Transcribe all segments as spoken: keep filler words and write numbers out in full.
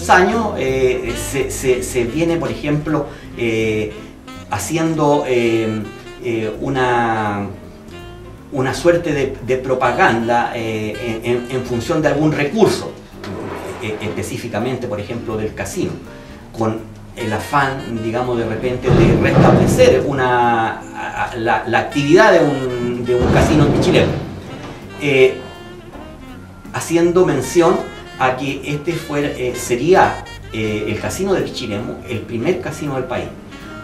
muchos años eh, se, se, se viene, por ejemplo, eh, haciendo eh, eh, una, una suerte de, de propaganda eh, en, en función de algún recurso, eh, específicamente, por ejemplo, del casino, con el afán, digamos, de repente de restablecer una, la, la actividad de un, de un casino en Pichilemu, eh, haciendo mención a que este fuera, eh, sería eh, el casino de Pichilemu el primer casino del país,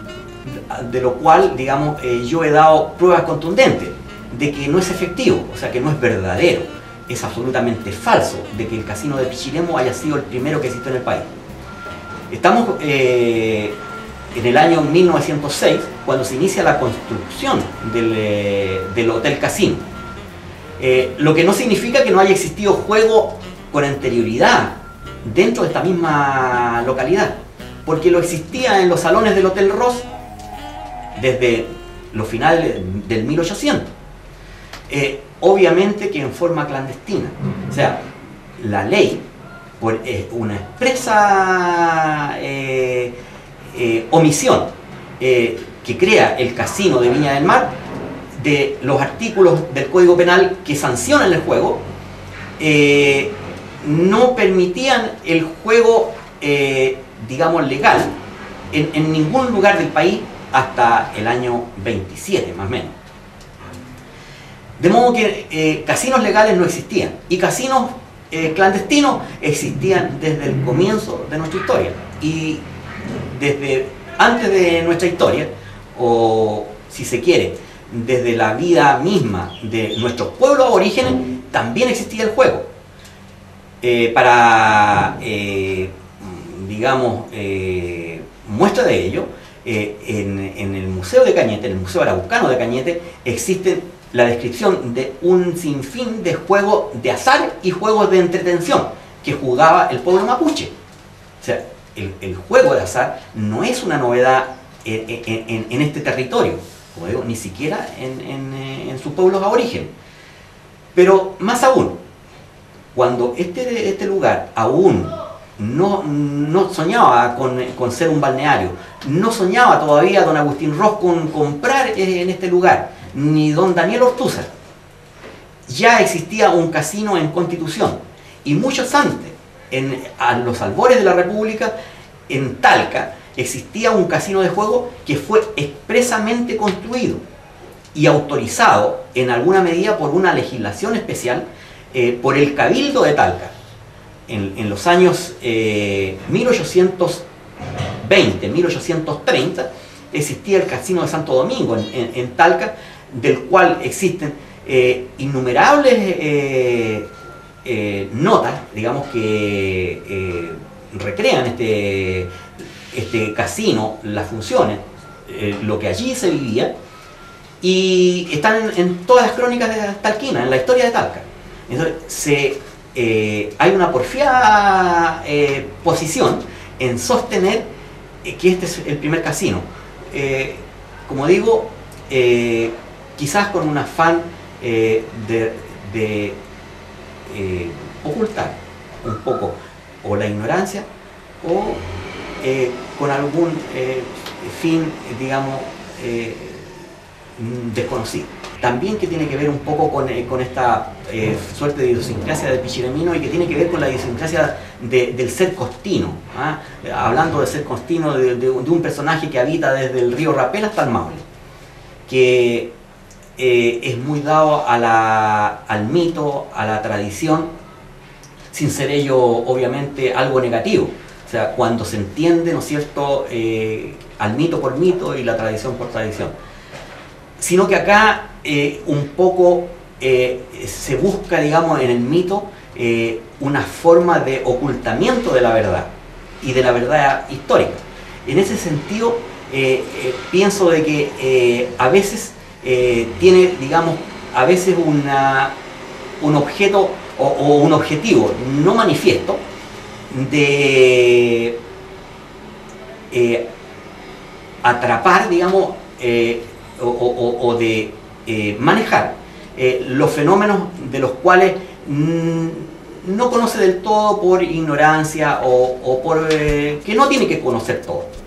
de lo cual, digamos, eh, yo he dado pruebas contundentes de que no es efectivo, o sea, que no es verdadero, es absolutamente falso de que el casino de Pichilemu haya sido el primero que existió en el país. Estamos eh, en el año mil novecientos seis, cuando se inicia la construcción del, eh, del Hotel Casino, eh, lo que no significa que no haya existido juego con anterioridad dentro de esta misma localidad, porque lo existía en los salones del Hotel Ross desde los finales del mil ochocientos, eh, obviamente que en forma clandestina. O sea, la ley, por eh, una expresa eh, eh, omisión eh, que crea el casino de Viña del Mar, de los artículos del Código Penal que sancionan el juego, eh, no permitían el juego, eh, digamos, legal en, en ningún lugar del país hasta el año veintisiete, más o menos. De modo que eh, casinos legales no existían, y casinos eh, clandestinos existían desde el comienzo de nuestra historia. Y desde antes de nuestra historia, o si se quiere, desde la vida misma de nuestros pueblos aborígenes, también existía el juego. Eh, para, eh, digamos, eh, muestra de ello, eh, en, en el Museo de Cañete, en el Museo Araucano de Cañete, existe la descripción de un sinfín de juegos de azar y juegos de entretención que jugaba el pueblo mapuche. O sea, el, el juego de azar no es una novedad en, en, en, en este territorio, como digo, ni siquiera en, en, en sus pueblos aborígenes. Pero más aún, cuando este, este lugar aún no, no soñaba con, con ser un balneario, no soñaba todavía don Agustín Ross con comprar en este lugar, ni don Daniel Ortúzar, ya existía un casino en Constitución, y muchos antes, en, a los albores de la República, en Talca, existía un casino de juego que fue expresamente construido y autorizado en alguna medida por una legislación especial eh, por el Cabildo de Talca. En, en los años eh, mil ochocientos veinte, mil ochocientos treinta, existía el Casino de Santo Domingo en, en, en Talca, del cual existen eh, innumerables eh, eh, notas, digamos, que eh, recrean este, este casino, las funciones, eh, lo que allí se vivía, y están en, en todas las crónicas de Talquina, en la historia de Talca. Entonces, se, eh, hay una porfiada eh, posición en sostener eh, que este es el primer casino. Eh, como digo, eh, quizás con un afán eh, de, de eh, ocultar un poco o la ignorancia o eh, con algún eh, fin, digamos, eh, desconocido. También que tiene que ver un poco con, eh, con esta eh, suerte de idiosincrasia del pichilemino, y que tiene que ver con la idiosincrasia de, del ser costino, ¿ah? Hablando de ser costino, de, de, de un personaje que habita desde el río Rapel hasta el Maule, que eh, es muy dado a la, al mito, a la tradición, sin ser ello obviamente algo negativo. O sea, cuando se entiende, ¿no es cierto?, eh, al mito por mito y la tradición por tradición. Sino que acá eh, un poco eh, se busca, digamos, en el mito eh, una forma de ocultamiento de la verdad y de la verdad histórica. En ese sentido, eh, eh, pienso de que eh, a veces eh, tiene, digamos, a veces una, un objeto o, o un objetivo no manifiesto de eh, atrapar, digamos, eh, o, o, o de eh, manejar eh, los fenómenos de los cuales mm, no conoce del todo por ignorancia o, o por eh, que no tiene que conocer todo.